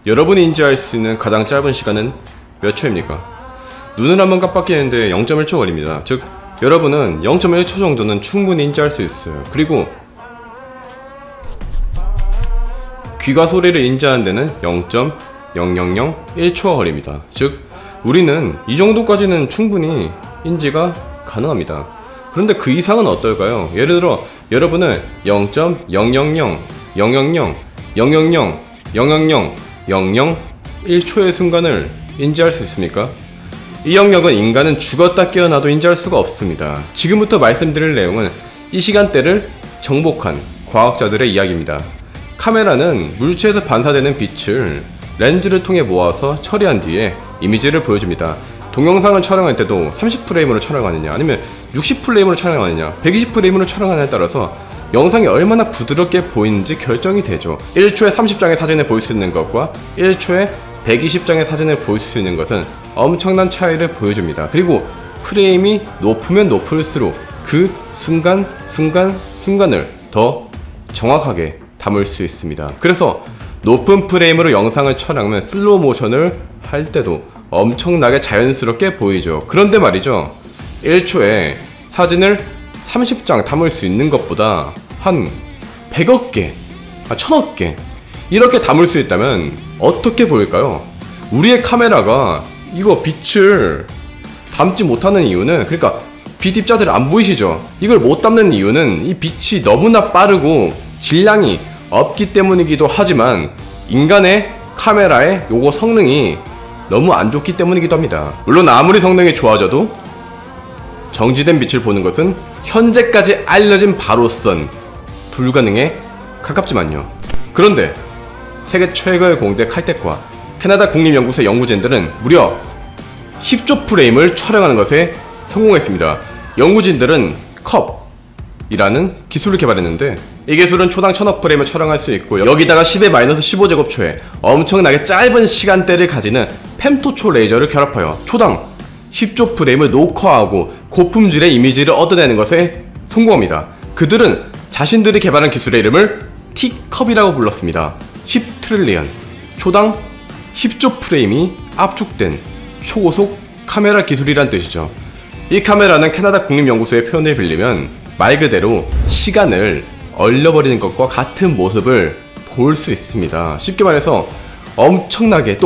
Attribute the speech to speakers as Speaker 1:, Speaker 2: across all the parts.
Speaker 1: 여러분이 인지할 수 있는 가장 짧은 시간은 몇 초입니까? 눈을 한번 깜빡이는데 0.1초 걸립니다. 즉 여러분은 0.1초 정도는 충분히 인지할 수 있어요. 그리고 귀가 소리를 인지하는 데는 0.0001초가 걸립니다. 즉 우리는 이 정도까지는 충분히 인지가 가능합니다. 그런데 그 이상은 어떨까요? 예를 들어 여러분은 0.00000000000001초의 순간을 인지할 수 있습니까? 이 영역은 인간은 죽었다 깨어나도 인지할 수가 없습니다. 지금부터 말씀드릴 내용은 이 시간대를 정복한 과학자들의 이야기입니다. 카메라는 물체에서 반사되는 빛을 렌즈를 통해 모아서 처리한 뒤에 이미지를 보여줍니다. 동영상을 촬영할 때도 30프레임으로 촬영하느냐 아니면 60프레임으로 촬영하느냐 120프레임으로 촬영하느냐에 따라서 영상이 얼마나 부드럽게 보이는지 결정이 되죠. 1초에 30장의 사진을 볼 수 있는 것과 1초에 120장의 사진을 볼 수 있는 것은 엄청난 차이를 보여줍니다. 그리고 프레임이 높으면 높을수록 그 순간을 더 정확하게 담을 수 있습니다. 그래서 높은 프레임으로 영상을 촬영하면 슬로우 모션을 할 때도 엄청나게 자연스럽게 보이죠. 그런데 말이죠, 1초에 사진을 30장 담을 수 있는 것보다 한 100억 개, 1000억 개 이렇게 담을 수 있다면 어떻게 보일까요? 우리의 카메라가 이거 빛을 담지 못하는 이유는, 그러니까 빛 입자들 안 보이시죠? 이걸 못 담는 이유는 이 빛이 너무나 빠르고 질량이 없기 때문이기도 하지만 인간의 카메라의 요거 성능이 너무 안 좋기 때문이기도 합니다. 물론 아무리 성능이 좋아져도 정지된 빛을 보는 것은 현재까지 알려진 바로선 불가능에 가깝지만요. 그런데 세계 최고의 공대 칼텍과 캐나다 국립연구소의 연구진들은 무려 10조 프레임을 촬영하는 것에 성공했습니다. 연구진들은 컵이라는 기술을 개발했는데 이 기술은 초당 1000억 프레임을 촬영할 수 있고 여기다가 10-15제곱초에 엄청나게 짧은 시간대를 가지는 펜토초 레이저를 결합하여 초당 10조 프레임을 녹화하고 고품질의 이미지를 얻어내는 것에 성공합니다. 그들은 자신들이 개발한 기술의 이름을 T컵이라고 불렀습니다. 10트릴리언, 초당 10조 프레임이 압축된 초고속 카메라 기술이란 뜻이죠. 이 카메라는 캐나다 국립연구소의 표현을 빌리면 말 그대로 시간을 얼려버리는 것과 같은 모습을 볼 수 있습니다. 쉽게 말해서 엄청난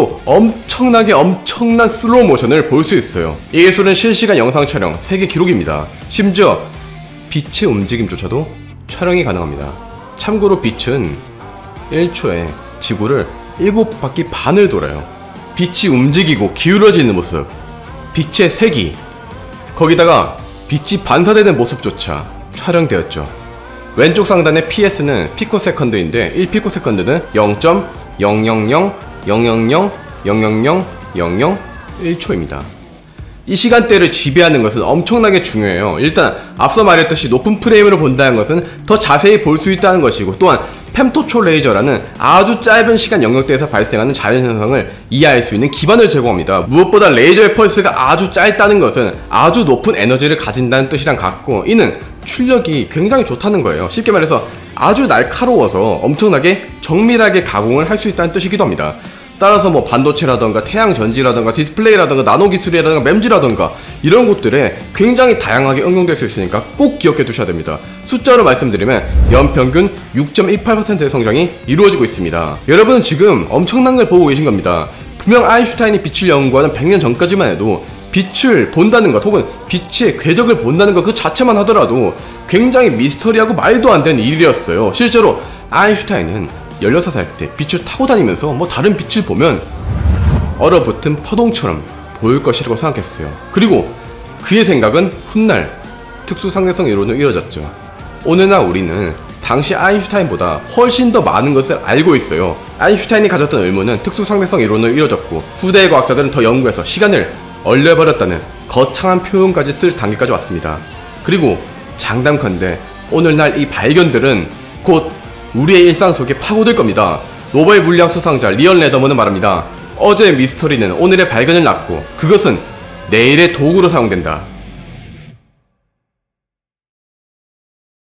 Speaker 1: 슬로우 모션을 볼 수 있어요. 이 기술은 실시간 영상 촬영 세계 기록입니다. 심지어 빛의 움직임조차도 촬영이 가능합니다. 참고로 빛은 1초에 지구를 7바퀴 반을 돌아요. 빛이 움직이고 기울어지는 모습, 빛의 색이, 거기다가 빛이 반사되는 모습조차 촬영되었죠. 왼쪽 상단의 PS는 피코세컨드인데 1피코세컨드는 0.0000000001초입니다. 이 시간대를 지배하는 것은 엄청나게 중요해요. 일단 앞서 말했듯이 높은 프레임으로 본다는 것은 더 자세히 볼 수 있다는 것이고, 또한 펜토초 레이저라는 아주 짧은 시간 영역대에서 발생하는 자연현상을 이해할 수 있는 기반을 제공합니다. 무엇보다 레이저의 펄스가 아주 짧다는 것은 아주 높은 에너지를 가진다는 뜻이랑 같고, 이는 출력이 굉장히 좋다는 거예요. 쉽게 말해서 아주 날카로워서 엄청나게 정밀하게 가공을 할 수 있다는 뜻이기도 합니다. 따라서 뭐 반도체라던가 태양전지라던가 디스플레이라던가 나노기술이라던가 램지라던가 이런 곳들에 굉장히 다양하게 응용될 수 있으니까 꼭 기억해 두셔야 됩니다. 숫자로 말씀드리면 연평균 6.18%의 성장이 이루어지고 있습니다. 여러분은 지금 엄청난 걸 보고 계신 겁니다. 분명 아인슈타인이 빛을 연구하는 100년 전까지만 해도 빛을 본다는 것 혹은 빛의 궤적을 본다는 것 그 자체만 하더라도 굉장히 미스터리하고 말도 안 되는 일이었어요. 실제로 아인슈타인은 16살 때 빛을 타고 다니면서 다른 빛을 보면 얼어붙은 파동처럼 보일 것이라고 생각했어요. 그리고 그의 생각은 훗날 특수상대성 이론으로 이뤄졌죠. 오늘날 우리는 당시 아인슈타인보다 훨씬 더 많은 것을 알고 있어요. 아인슈타인이 가졌던 의문은 특수상대성 이론으로 이뤄졌고, 후대의 과학자들은 더 연구해서 시간을 얼려버렸다는 거창한 표현까지 쓸 단계까지 왔습니다. 그리고 장담컨대 오늘날 이 발견들은 곧 우리의 일상 속에 파고들 겁니다. 노벨 물리학 수상자 리언 레더먼은 말합니다. 어제의 미스터리는 오늘의 발견을 낳고 그것은 내일의 도구로 사용된다.